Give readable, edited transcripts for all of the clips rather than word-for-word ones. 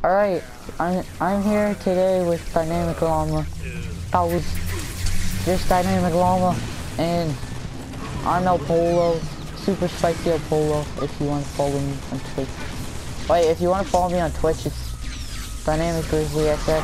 Alright, I'm here today with Dynamic Llama. That was just Dynamic Llama, and I'm El Polo, Super Spicy El Polo, if you want to follow me on Twitch. Wait, if you want to follow me on Twitch, it's Dynamic Grizzly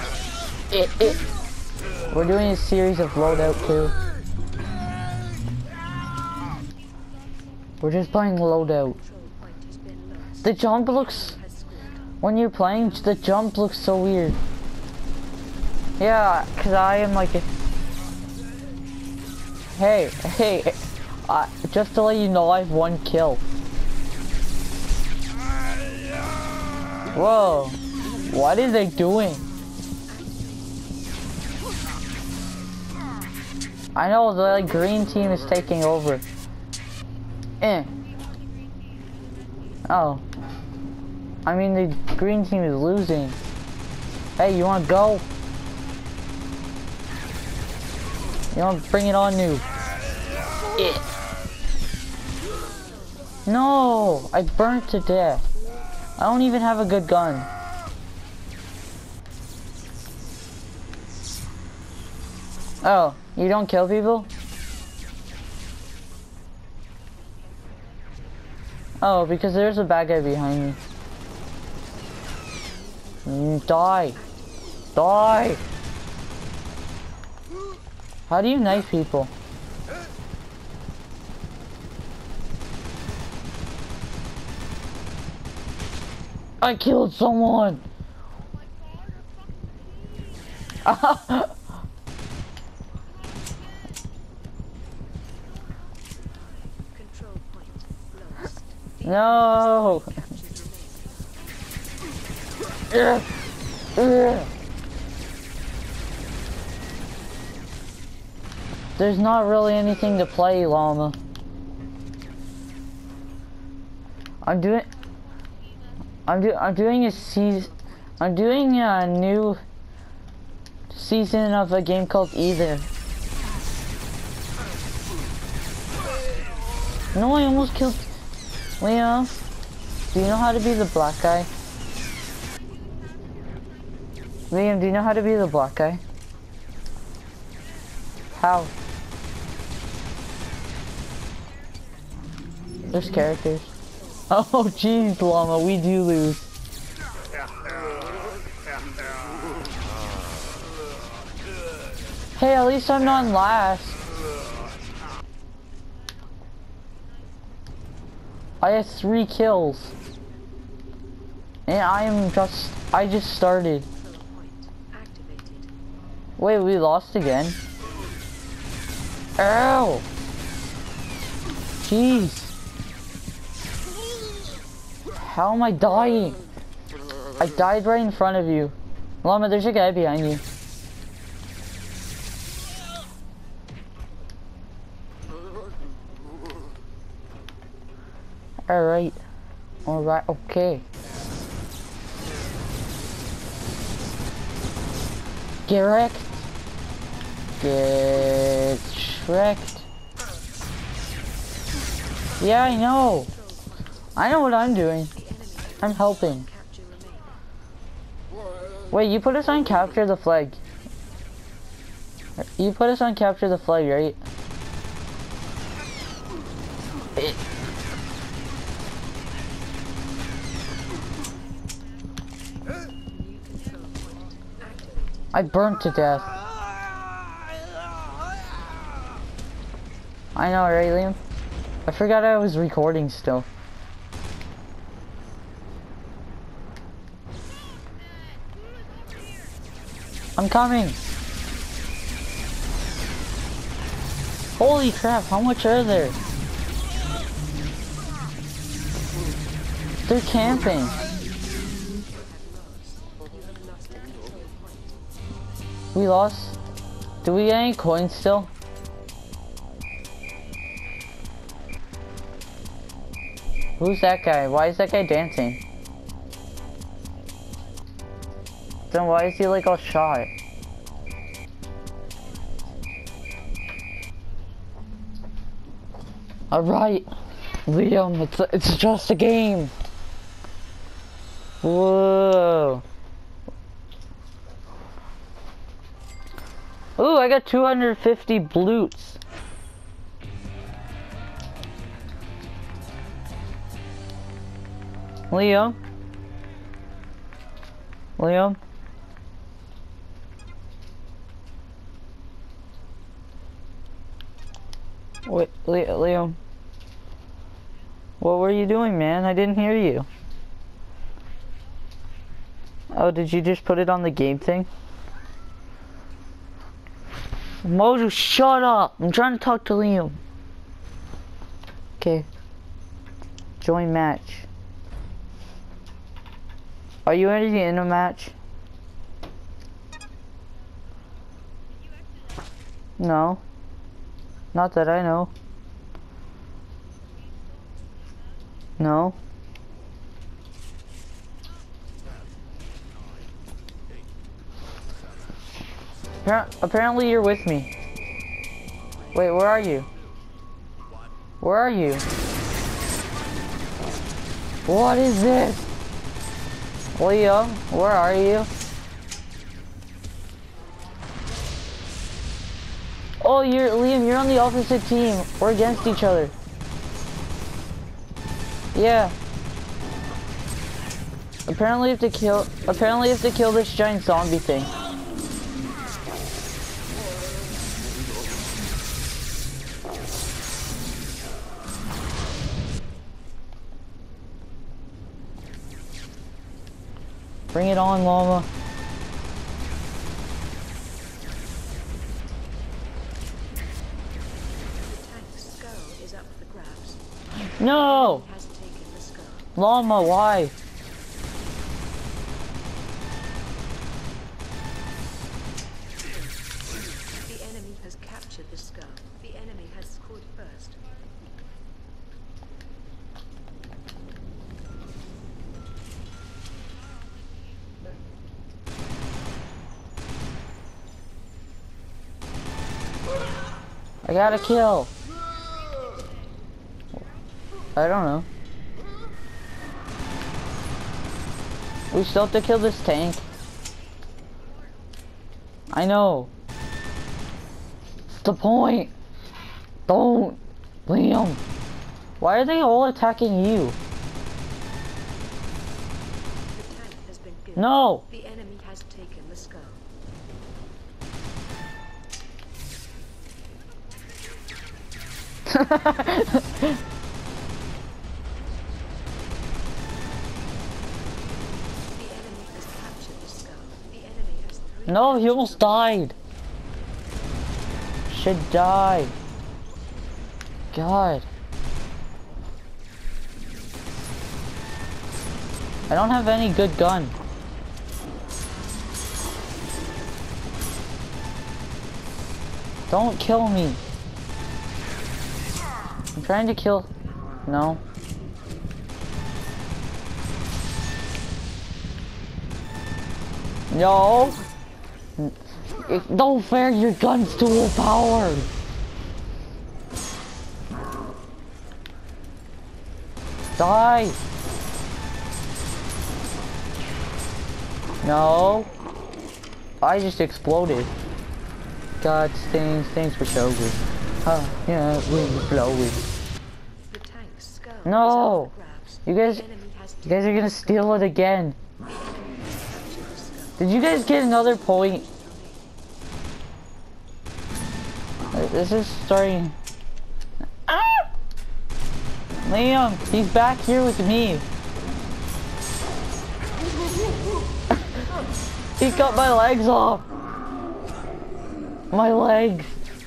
XX. We're doing a series of Loadout 2. We're just playing Loadout. The jump looks... When you're playing, the jump looks so weird. Yeah, cause I am like a... Hey, just to let you know, I have 1 kill. Whoa, what are they doing? I know the like, green team is taking over. Oh. I mean, the green team is losing. Hey, you wanna go? You wanna bring it on, noob? No! I burnt to death. I don't even have a good gun. Oh, you don't kill people? Oh, because there's a bad guy behind me. Die! Die! How do you knife people? I killed someone! No! There's not really anything to play, Llama. I'm doing a new season of a game called Either. No, I almost killed Liam. Do you know how to be the black guy? Liam, do you know how to be the black guy? How? There's characters. Oh jeez, Llama, we do lose. Hey, at least I'm not last. I have 3 kills. And I just started. Wait, we lost again? Ow! Jeez. How am I dying? I died right in front of you. Llama, there's a guy behind you. Alright. Alright, okay. Get wrecked. Get shreked. Yeah, I know. I know what I'm doing. I'm helping. Wait, you put us on capture the flag. You put us on capture the flag, right? I burnt to death. I know, right, Liam? I forgot I was recording still. I'm coming! Holy crap, how much are there? They're camping. We lost? Do we get any coins still? Who's that guy? Why is that guy dancing? Then why is he like all shot? Alright, Liam, it's just a game. Whoa. I got 250 blutes. Liam? Liam? Wait, Liam? What were you doing, man? I didn't hear you. Oh, did you just put it on the game thing? Mojo, shut up! I'm trying to talk to Liam. Okay. Join match. Are you already in a match? No. Not that I know. No. Apparently you're with me. Wait, where are you? Where are you? What is this? Liam, where are you? Oh, Liam, you're on the opposite team. We're against each other. Yeah. Apparently you have to kill this giant zombie thing. Bring it on, llama. No! Llama, why? The enemy has captured the skull. The enemy has scored first. I got a kill. I don't know. We still have to kill this tank. I know. What's the point? Don't. Liam. Why are they all attacking you? The tank has been killed. No! The enemy has taken the skull. No, he almost died. Should die. God. I don't have any good gun. Don't kill me. I'm trying to kill... No. No! Don't fair, your gun's too overpowered! Die! No! I just exploded. God, thanks for showing. Huh, yeah, wind blowing. No! You guys are gonna steal it again. Did you guys get another point? This is starting. Ah! Liam, he's back here with me. He cut my legs off. My legs.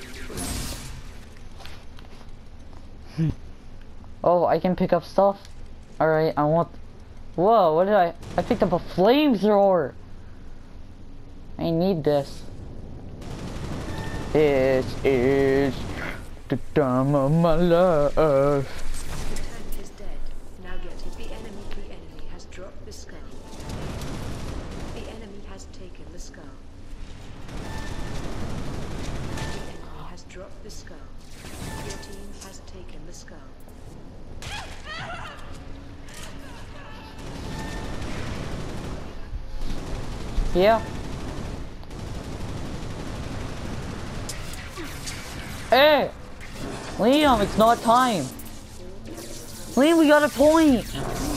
Oh, I can pick up stuff. Alright, I want... Whoa, what did I picked up a flamethrower. I need this. This is the time of my life. The tank is dead. Now get it. The enemy has dropped the skull. The enemy has taken the skull. The enemy has dropped the skull. Your team has taken the skull. Yeah. Hey! Liam, it's not time. Liam, we got a point.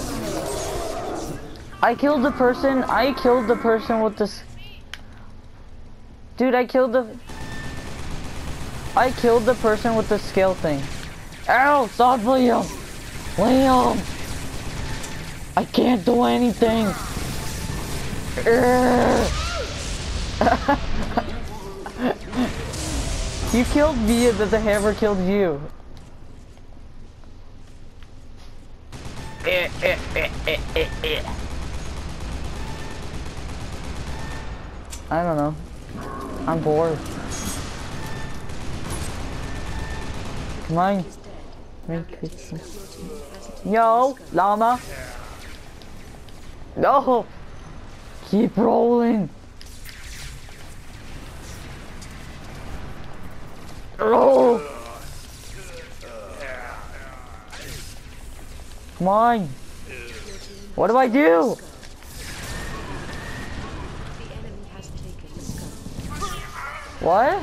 I killed the person with this. Dude, I killed the person with the scale thing. Ow, stop, Liam. Liam! I can't do anything. You killed me and then the hammer killed you. I don't know. I'm bored. Come on. Yo, llama. No. Keep rolling. Oh. Come on. What do I do? What?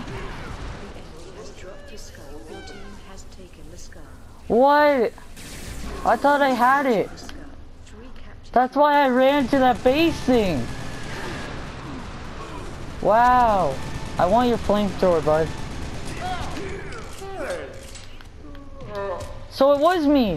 What? I thought I had it. That's why I ran to that base thing. Wow. I want your flamethrower, bud. So it was me.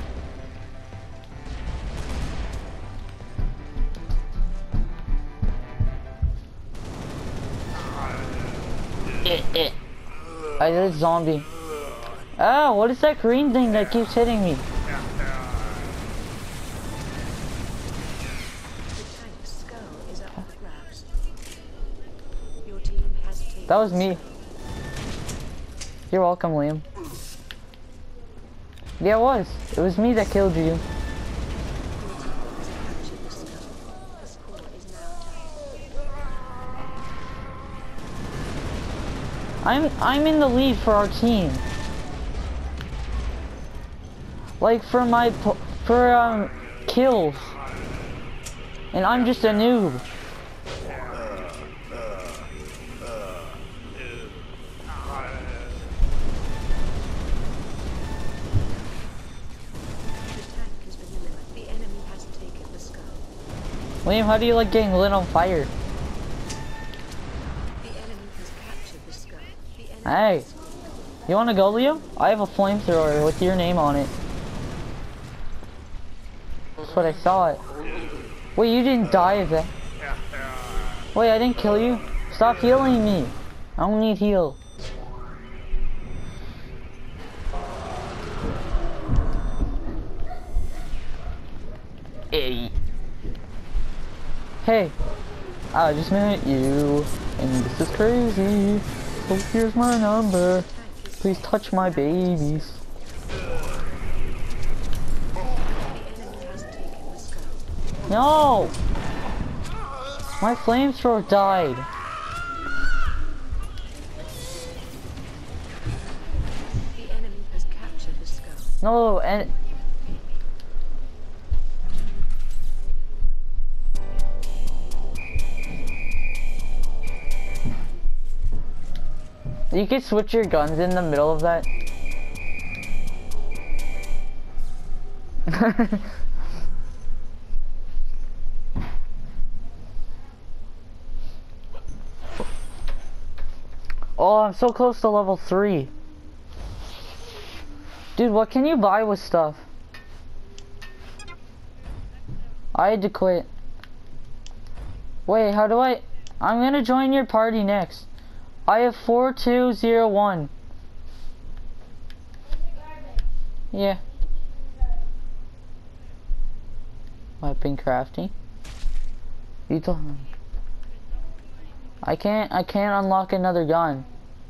I did zombie. Oh, what is that green thing that keeps hitting me? That was me. You're welcome, Liam. Yeah, it was. It was me that killed you. I'm in the lead for our team. Like for kills. And I'm just a noob. Liam, how do you like getting lit on fire? Hey, you wanna go, Liam? I have a flamethrower with your name on it. That's what I thought. Wait, you didn't die of that? Wait, I didn't kill you? Stop healing me. I don't need heal. Hey. Hey, I just met you, and this is crazy. So here's my number. Please touch my babies. No! My flamethrower died. The enemy has captured the skull. No, and you can switch your guns in the middle of that. Oh, I'm so close to level 3. Dude, what can you buy with stuff? I had to quit. Wait, how do I... I'm gonna join your party next. I have 4201. Yeah. Weapon crafting. You don't... I can't unlock another gun.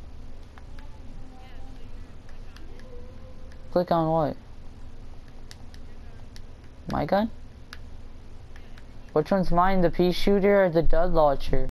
Click on what? My gun? Which one's mine? The pea shooter or the dud launcher?